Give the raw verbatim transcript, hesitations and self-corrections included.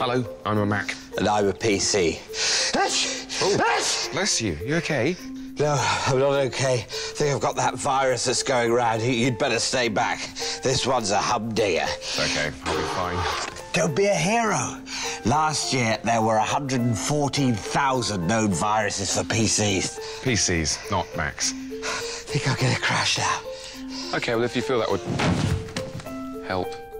Hello, I'm a Mac. And I'm a P C. Oh, bless you. You okay? No, I'm not okay. I think I've got that virus that's going around. You'd better stay back. This one's a humdinger. It's okay. I'll be fine. Don't be a hero. Last year, there were one hundred fourteen thousand known viruses for P Cs. P Cs, not Macs. I think I'll get a crash now. OK, well, if you feel that would help.